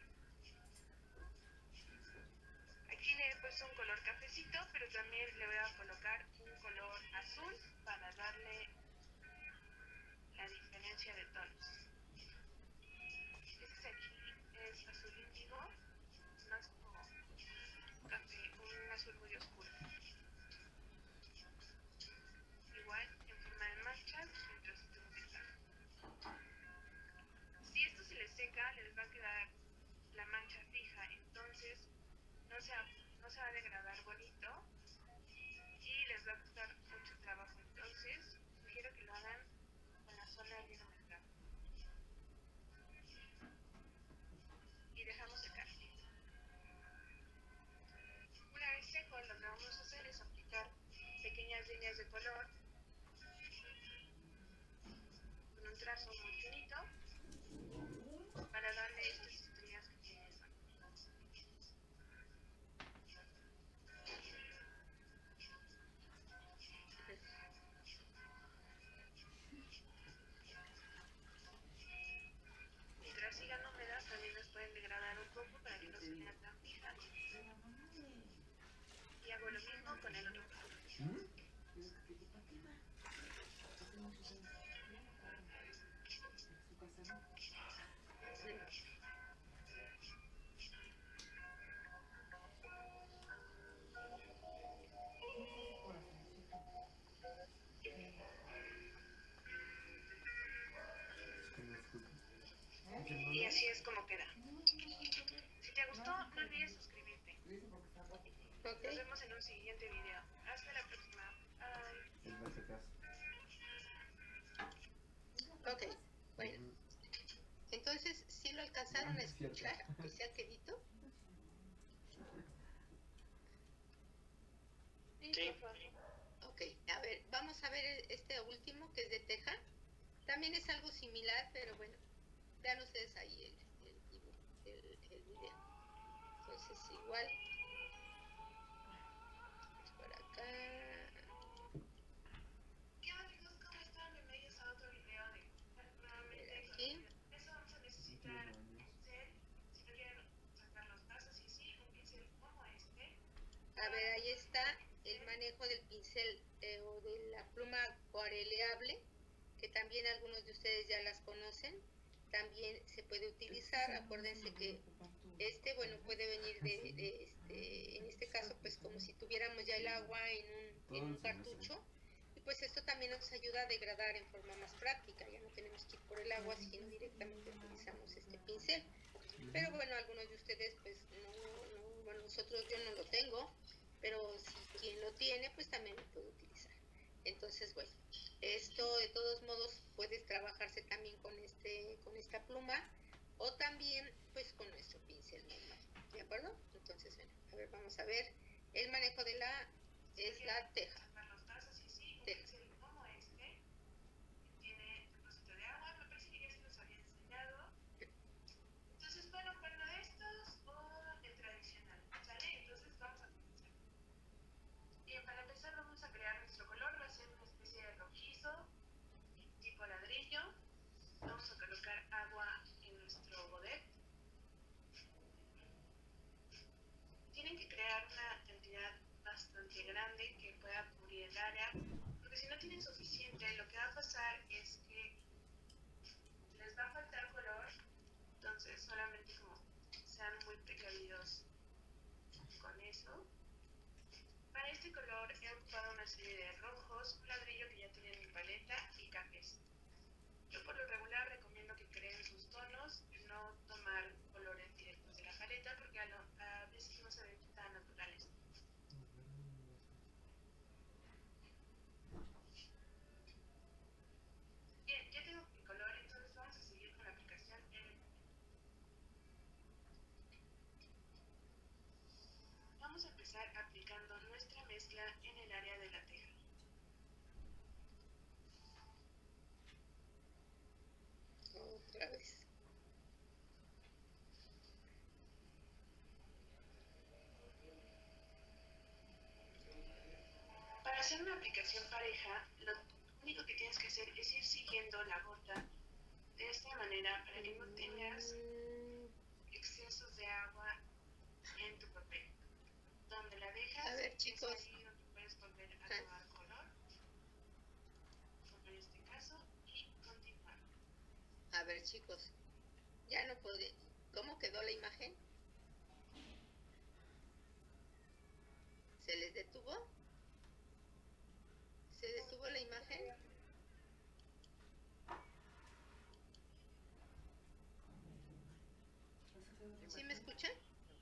E: Aquí le he puesto un color cafecito, pero también le voy a colocar un color azul para darle la diferencia de tonos. Este aquí es azul índigo, más como café, un azul muy oscuro. Igual en forma de manchas, mientras esté utilizando. Si esto se les seca, les va a quedar la mancha fija, entonces no se va a degradar bonito y les va a costar mucho trabajo. Entonces sugiero que lo hagan con la zona bien aumentada y dejamos secar. Una vez seco, lo que vamos a hacer es aplicar pequeñas líneas de color con un trazo muy finito para darle estas estrellas que tiene el banco. Mientras sigan húmedas, también las pueden degradar un poco para que no se vean tan fijas. Y hago lo mismo con el otro color. Y así es como queda. Si te gustó, no olvides suscribirte.
A: Ok.
E: Nos vemos en un siguiente video. Hasta la próxima. Bye.
C: En este caso.
A: Ok, bueno. Entonces, ¿sí lo alcanzaron a escuchar? ¿Que sea quedito?
F: Sí.
A: Ok, a ver, vamos a ver este último que es de teja. También es algo similar, pero bueno, vean ustedes ahí el video. Entonces, igual. Por acá.
E: ¿Qué onda, chicos? ¿Cómo están? Bienvenidos a otro video de nuevamente con
A: Aquí.
E: eso vamos a necesitar un pincel, si no quieren sacar los brazos y sí, un pincel como este.
A: A ver, ahí está el manejo del pincel o de la pluma acuareleable, que también algunos de ustedes ya las conocen. También se puede utilizar. Acuérdense que bueno, puede venir en este caso, pues como si tuviéramos ya el agua en un cartucho. Y pues esto también nos ayuda a degradar en forma más práctica. Ya no tenemos que ir por el agua, sino directamente utilizamos este pincel. Pero bueno, algunos de ustedes pues no, bueno, nosotros yo no lo tengo, pero si quien lo tiene pues también lo puede utilizar. Entonces bueno, esto de todos modos puede trabajarse también con esta pluma o también pues con nuestro pincel normal, ¿de acuerdo? Entonces bueno, a ver, vamos a ver el manejo de la teja.
E: Sacar los brazos y sí, un
A: Teja.
E: pincel como este, que tiene un pocito de agua, me parece que ya se los había enseñado. Entonces, bueno, uno de estos o el tradicional, ¿sale? Entonces vamos a comenzar. Bien, para empezar vamos a crear nuestro color, va a ser una especie de rojizo, tipo ladrillo. Vamos a colocar agua en nuestro godet. Tienen que crear una cantidad bastante grande que pueda cubrir el área, porque si no tienen suficiente, lo que va a pasar es que les va a faltar color. Entonces solamente como sean muy precavidos con eso. Para este color he ocupado una serie de rojos, un ladrillo que ya tiene en mi paleta y cafés. Yo por lo regular recomiendo que creen sus tonos, no tomar colores directos de la paleta porque a veces no se ven tan naturales. Bien, ya tengo mi color, entonces vamos a seguir con la aplicación en el papel. Vamos a empezar aplicando nuestra mezcla en el área de la teja.
A: Otra vez.
E: Para hacer una aplicación pareja, lo único que tienes que hacer es ir siguiendo la gota de esta manera para que no tengas excesos de agua en tu papel. Donde la dejas,
A: A ver,
E: es
A: chicos.
E: ahí donde puedes volver a tomar color, como en este caso, y continuar.
A: A ver, chicos, ya no podía. ¿Cómo quedó la imagen? ¿Se les detuvo? ¿Se detuvo la imagen? ¿Sí me escuchan?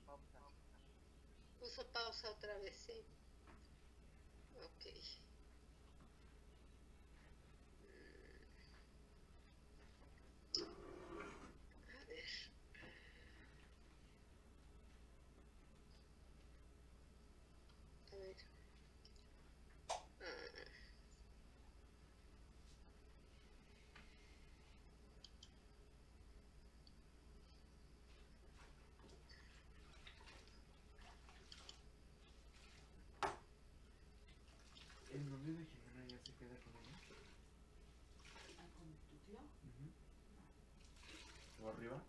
A: Puso pausa otra vez, sí. Ok. A ver. A ver.
C: ¿O arriba?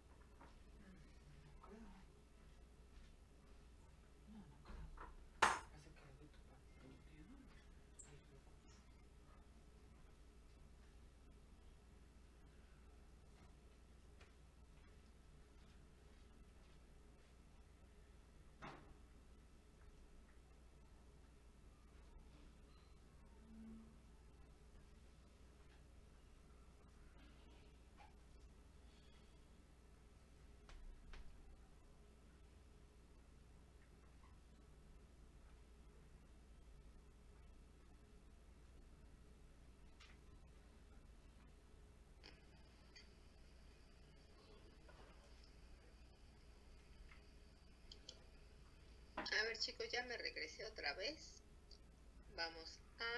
A: A ver, chicos, ya me regresé otra vez. Vamos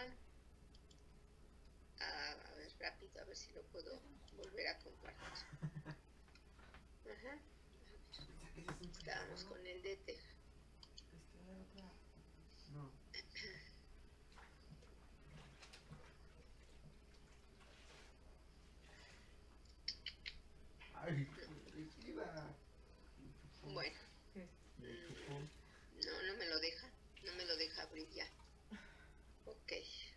A: a ver rápido, a ver si lo puedo volver a compartir. Ajá. Estábamos con el de Teja.
C: No. Ay, Regina.
A: Bueno.
C: El chupón.
A: No me lo deja. No me lo deja abrir ya. Ok.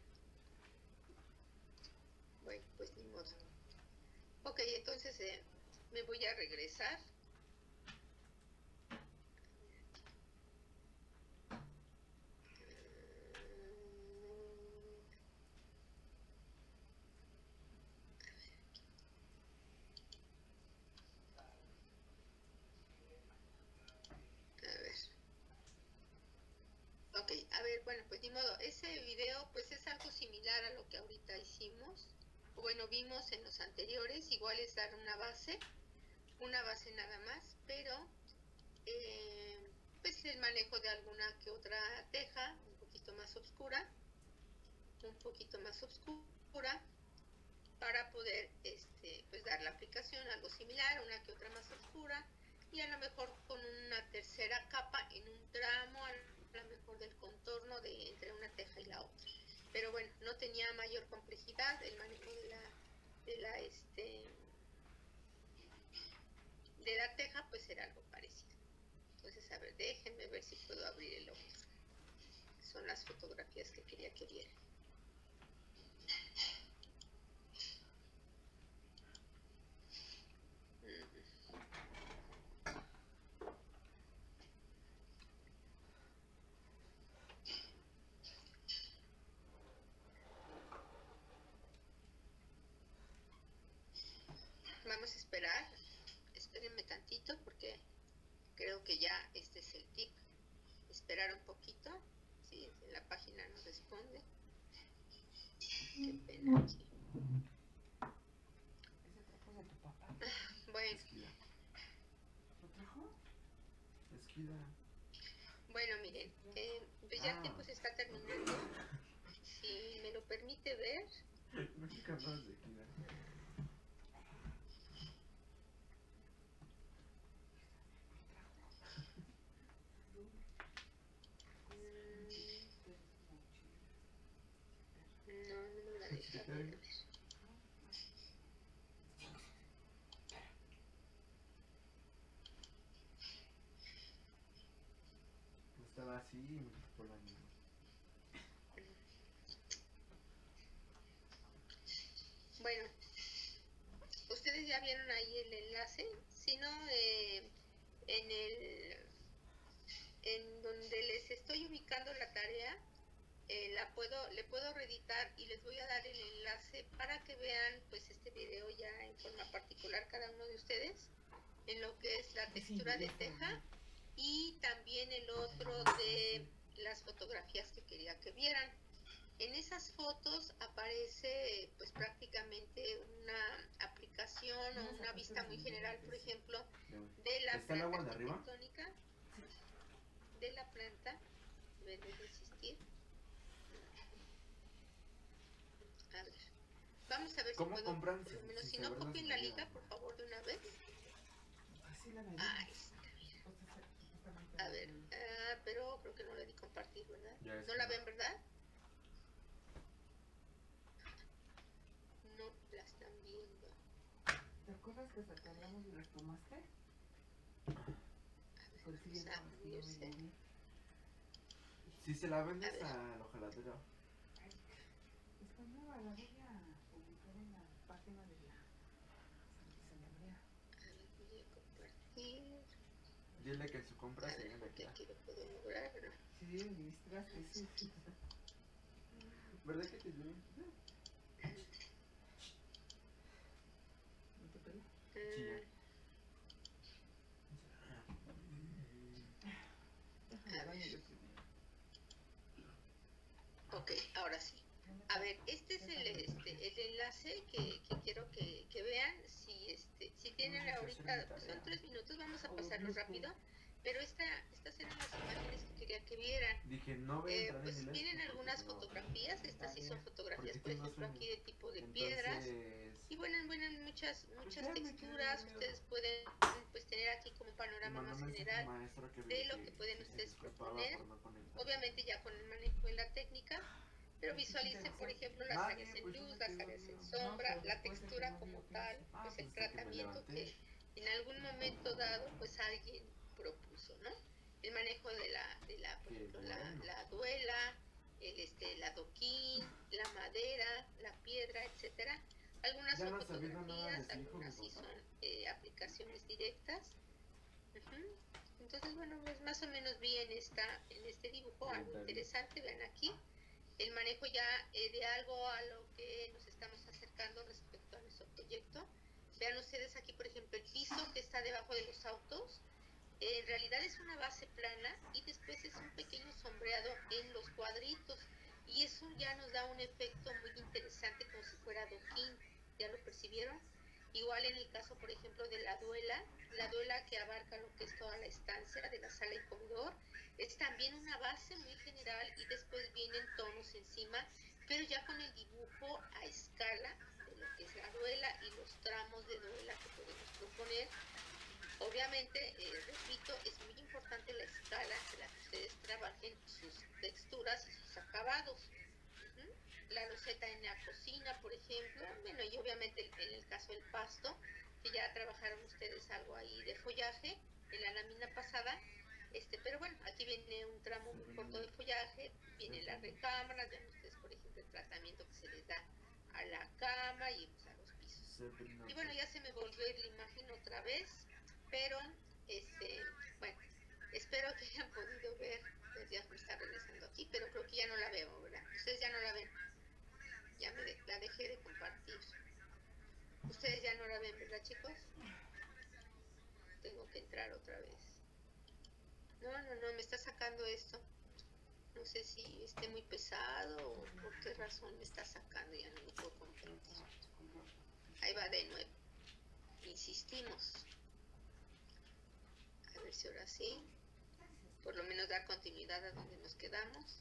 A: Bueno, pues ni modo. Ok, entonces me voy a regresar. Ok, a ver, bueno, pues ni modo, ese video pues es algo similar a lo que ahorita hicimos, o bueno, vimos en los anteriores, igual es dar una base nada más, pero pues el manejo de alguna que otra teja, un poquito más oscura, para poder pues dar la aplicación, algo similar, una que otra más oscura, y a lo mejor con una tercera capa en un tramo, a lo mejor del contorno entre una teja y la otra. Pero bueno, no tenía mayor complejidad el manejo de la teja, pues era algo parecido. Entonces, a ver, déjenme ver si puedo abrir el otro. Son las fotografías que quería que vieran. Vamos a esperar, espérenme tantito porque creo que ya este es el tip. Esperar un poquito, sí, en la página nos responde. Qué pena aquí. Bueno.
C: ¿Lo trajo? Esquida.
A: Bueno, miren, pues ya el tiempo se está terminando. Si me lo permite ver.
C: No sé qué hablas de esquida.
A: No me la deja ver, a ver.
C: Estaba así y me tocó la mano.
A: Bueno, ustedes ya vieron ahí el enlace. Si no, en donde les estoy ubicando la tarea, le puedo reeditar y les voy a dar el enlace para que vean pues este video ya en forma particular cada uno de ustedes en lo que es la textura de teja y también el otro de las fotografías que quería que vieran. En esas fotos aparece pues prácticamente una aplicación o una vista muy general, por ejemplo, de la
C: ¿Está el agua de arriba?
A: arquitectónica, de la planta, debe de resistir. A ver, vamos a ver si
C: ¿Cómo
A: puedo,
C: compran
A: por lo menos,
C: sin
A: si no
C: saber las
A: copien la
C: medidas?
A: liga, por favor, de una vez.
B: Así la medida.
A: Ahí está, mira. A ver, pero creo que no le di compartir, ¿verdad?
C: Ya
A: ¿No la ven, verdad? No la están viendo.
B: ¿Te acuerdas que hasta que hablamos y las tomaste? Por eso ya no me bien.
C: Si se la vendes al ojalatero.
B: Está nueva, la voy a publicar en la página de la Santa María.
A: Voy a compartir.
C: Dile que en su compra se venga aquí.
A: Aquí lo puedo lograr, ¿no?
B: Sí, ministraste, sí.
C: ¿Verdad que te dio?
B: ¿No te pela?
C: Sí, ya.
A: Ok, ahora sí. A ver, este es el enlace que quiero que vean. Si tienen ahorita, pues son 3 minutos, vamos a pasarlo rápido. Pero estas eran las imágenes que quería que vieran.
C: Dije, no voy a entrar
A: Pues
C: en el
A: vienen
C: esto,
A: algunas
C: porque no.
A: fotografías. Estas sí son fotografías, por
C: Porque tengo
A: ejemplo,
C: sueño.
A: aquí de tipo de piedras.
C: Entonces,
A: Y bueno, muchas
C: ya me
A: texturas.
C: quedé
A: Ustedes pueden pues tener aquí como un panorama más general de lo que pueden ustedes proponer. Obviamente ya con el manejo de la técnica, pero visualicen, por ejemplo, las áreas en luz, las áreas en sombra, la textura como tal, pues el tratamiento que en algún momento dado pues alguien propuso, ¿no? El manejo de la por ejemplo, la duela, el adoquín, la madera, la piedra, etcétera. Algunas son fotografías, algunas sí son aplicaciones directas. Entonces, bueno, pues más o menos vi en este dibujo algo interesante. Vean aquí el manejo ya de algo a lo que nos estamos acercando respecto a nuestro proyecto. Vean ustedes aquí, por ejemplo, el piso que está debajo de los autos. En realidad es una base plana y después es un pequeño sombreado en los cuadritos. Y eso ya nos da un efecto muy interesante, como si fuera adoquín. ¿Ya lo percibieron? Igual en el caso, por ejemplo, de la duela que abarca lo que es toda la estancia de la sala y comedor, es también una base muy general y después vienen tonos encima, pero ya con el dibujo a escala de lo que es la duela y los tramos de duela que podemos proponer. Obviamente, repito, es muy importante la escala en la que ustedes trabajen sus texturas y sus acabados. La loseta en la cocina, por ejemplo, bueno, y obviamente en el caso del pasto, que ya trabajaron ustedes algo ahí de follaje en la lámina pasada, pero bueno, aquí viene un tramo muy corto de follaje, viene la recámara, vean ustedes, por ejemplo, el tratamiento que se les da a la cama y pues, a los pisos. Y bueno, ya se me volvió a ir la imagen otra vez, pero, bueno, espero que hayan podido ver, pues ya me está regresando aquí, pero creo que ya no la veo, ¿verdad? Ustedes ya no la ven. Ya la dejé de compartir. Ustedes ya no la ven, ¿verdad, chicos? Tengo que entrar otra vez. No, me está sacando esto. No sé si esté muy pesado o por qué razón me está sacando. Ya no lo puedo compartir. Ahí va de nuevo. Insistimos. A ver si ahora sí. Por lo menos dar continuidad a donde nos quedamos.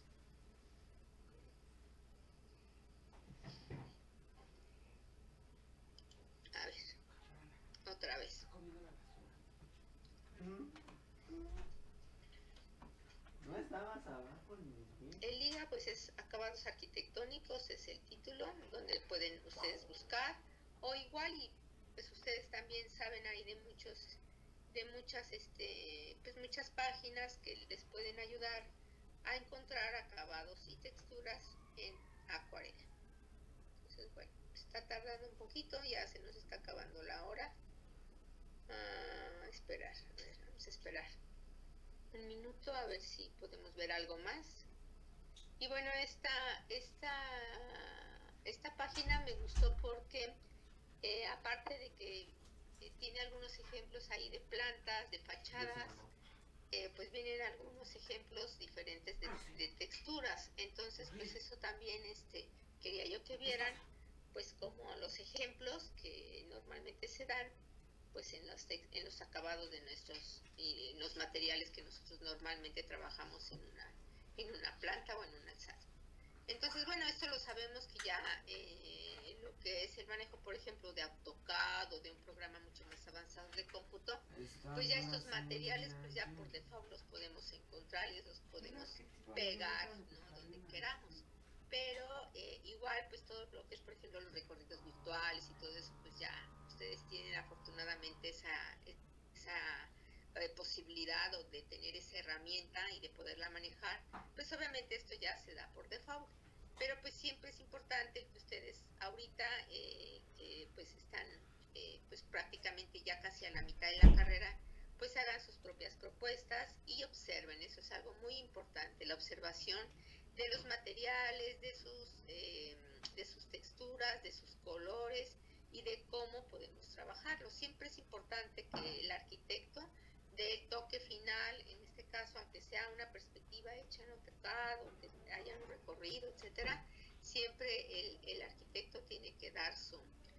A: A ver, otra vez.
C: No estabas abajo ni bien.
A: El liga pues es acabados arquitectónicos, es el título donde pueden ustedes buscar, o igual y pues ustedes también saben ahí de muchas pues muchas páginas que les pueden ayudar a encontrar acabados y texturas en acuarela. Entonces bueno, está tardando un poquito, ya se nos está acabando la hora. Esperar, a ver, vamos a esperar un minuto a ver si podemos ver algo más. Y bueno, esta página me gustó porque aparte de que tiene algunos ejemplos ahí de plantas, de fachadas, pues vienen algunos ejemplos diferentes de texturas. Entonces pues eso también quería yo que vieran pues como los ejemplos que normalmente se dan pues en los acabados de y en los materiales que nosotros normalmente trabajamos en una planta o en una alzada. Entonces, bueno, esto lo sabemos que ya lo que es el manejo, por ejemplo, de AutoCAD o de un programa mucho más avanzado de cómputo, pues ya estos materiales, pues ya por default los podemos encontrar y los podemos pegar, ¿no? Donde queramos. Pero igual, pues todo lo que es, por ejemplo, los recorridos virtuales y todo eso, pues ya ustedes tienen afortunadamente esa posibilidad o de tener esa herramienta y de poderla manejar, pues obviamente esto ya se da por default. Pero pues siempre es importante que ustedes ahorita pues están pues prácticamente ya casi a la mitad de la carrera, pues hagan sus propias propuestas y observen. Eso es algo muy importante, la observación de los materiales, de sus texturas, de sus colores y de cómo podemos trabajarlo. Siempre es importante que el arquitecto dé el toque final, en este caso, aunque sea una perspectiva hecha en AutoCAD, o que haya un recorrido, etcétera, siempre el arquitecto tiene que dar su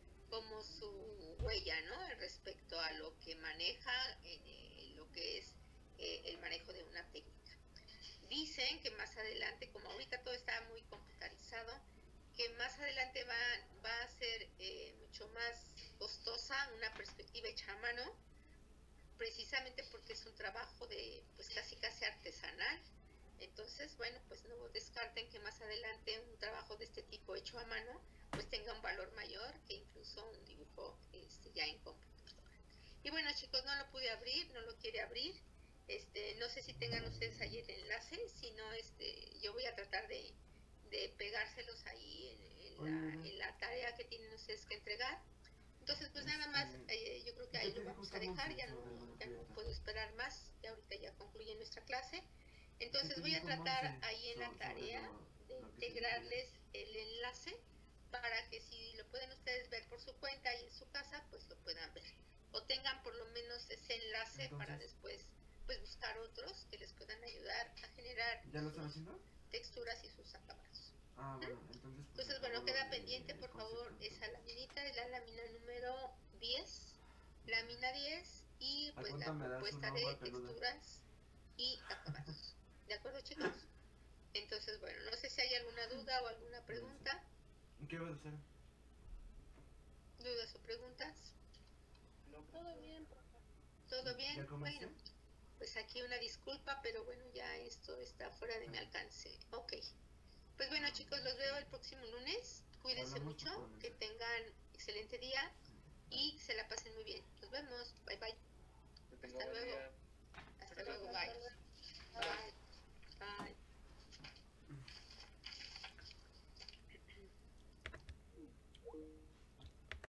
A: huella, ¿no? Respecto a lo que maneja, lo que es el manejo de una técnica. Dicen que más adelante, como ahorita todo está muy computarizado, que más adelante va a ser mucho más costosa una perspectiva hecha a mano, precisamente porque es un trabajo de pues casi artesanal. Entonces, bueno, pues no descarten que más adelante un trabajo de este tipo hecho a mano pues tenga un valor mayor que incluso un dibujo ya en computadora. Y bueno, chicos, no lo pude abrir, no lo quiere abrir. No sé si tengan ustedes ahí el enlace, si no, yo voy a tratar de pegárselos ahí en la tarea que tienen ustedes que entregar. Entonces, pues nada más, yo creo que ahí lo vamos a dejar, ya no puedo esperar más, ya ahorita ya concluye nuestra clase. Entonces voy a tratar ahí en la tarea de integrarles el enlace para que si lo pueden ustedes ver por su cuenta y en su casa, pues lo puedan ver. O tengan por lo menos ese enlace para después pues buscar otros que les puedan ayudar a generar texturas y sus acabados.
C: Bueno,
A: Entonces, bueno, queda pendiente, por favor, esa laminita, es la lámina número 10, lámina 10, y pues la propuesta de texturas y acabados. ¿De acuerdo, chicos? Entonces, bueno, no sé si hay alguna duda o alguna pregunta.
C: ¿Qué vas a hacer?
A: ¿Dudas o preguntas?
F: Todo bien,
A: ¿Todo bien?
C: ¿Ya comiste?
A: Bueno, pues aquí una disculpa, pero bueno, ya esto está fuera de mi alcance. Ok. Pues bueno, chicos, los veo el próximo lunes. Cuídense mucho, que tengan excelente día y se la pasen muy bien.